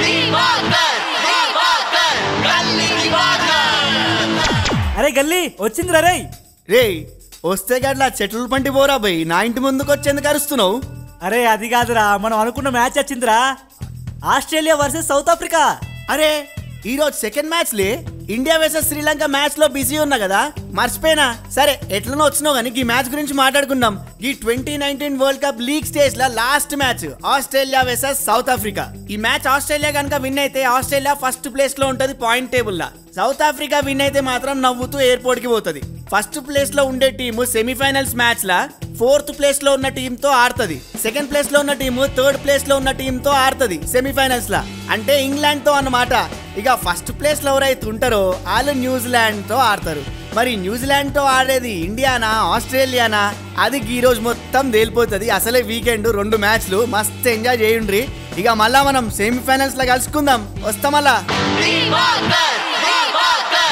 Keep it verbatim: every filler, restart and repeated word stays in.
అరే గల్లీ వచ్చిందిరా రే రే వస్తే గట్లా చెట్లు పంటి పోరా బయ్, నా ఇంటి ముందుకు వచ్చేందుకు అరుస్తున్నావు? అరే అది కాదురా, మనం అనుకున్న మ్యాచ్ వచ్చిందిరా, ఆస్ట్రేలియా వర్సెస్ సౌత్ ఆఫ్రికా. అరే ఈరోజు సెకండ్ మ్యాచ్ లే, ఇండియా వర్సెస్ శ్రీలంక మ్యాచ్ లో బిజీ ఉన్నా కదా, మర్చిపోయినా. సరే ఎట్లనో వచ్చినావు కానీ ఈ మ్యాచ్ గురించి మాట్లాడుకుందాం. ఈ twenty nineteen world cup league stage లో last match Australia versus South Africa. ఈ మ్యాచ్ ఆస్ట్రేలియా కనుక విన్ అయితే ఆస్ట్రేలియా ఫస్ట్ ప్లేస్ లో ఉంటది పాయింట్ టేబుల్ లా. సౌత్ ఆఫ్రికా విన్ అయితే మాత్రం నవ్వుతూ ఎయిర్పోర్ట్ కి పోతుంది. ఫస్ట్ ప్లేస్ లో ఉండే టీము సెమీఫైనల్స్ మ్యాచ్ లా ఫోర్త్ ప్లేస్ లో ఉన్న టీమ్ తో ఆడుతుంది. సెకండ్ ప్లేస్ లో ఉన్న టీము థర్డ్ ప్లేస్ లో ఉన్న టీమ్ తో ఆడుతుంది సెమీఫైనల్స్ లా, అంటే ఇంగ్లాండ్ తో అన్నమాట. ఇక ఫస్ట్ ప్లేస్ లో ఎవరైతే ఉంటారో వాళ్ళు న్యూజిలాండ్ తో ఆడతారు. మరి న్యూజిలాండ్ తో ఆడేది ఇండియానా ఆస్ట్రేలియానా, అది ఈ రోజు మొత్తం తేలిపోతుంది. అసలే వీకెండ్ రెండు మ్యాచ్లు మస్తు ఎంజాయ్ చేయండి. ఇక మళ్ళా మనం సెమీఫైనల్స్ లో కలుసుకుందాం. వస్తాం మళ్ళా.